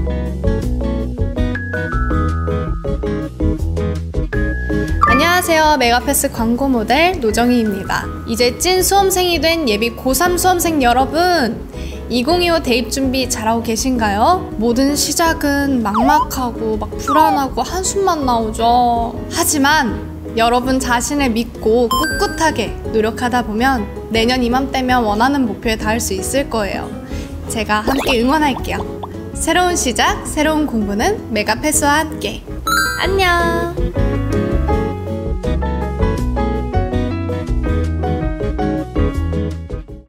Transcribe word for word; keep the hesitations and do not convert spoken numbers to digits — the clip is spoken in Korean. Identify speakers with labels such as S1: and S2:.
S1: 안녕하세요. 메가패스 광고 모델 노정희입니다. 이제 찐 수험생이 된 예비 고삼 수험생 여러분, 이천이십오 대입 준비 잘하고 계신가요? 모든 시작은 막막하고 막 불안하고 한숨만 나오죠. 하지만 여러분 자신을 믿고 꿋꿋하게 노력하다 보면 내년 이맘때면 원하는 목표에 닿을 수 있을 거예요. 제가 함께 응원할게요. 새로운 시작, 새로운 공부는 메가패스와 함께. 안녕!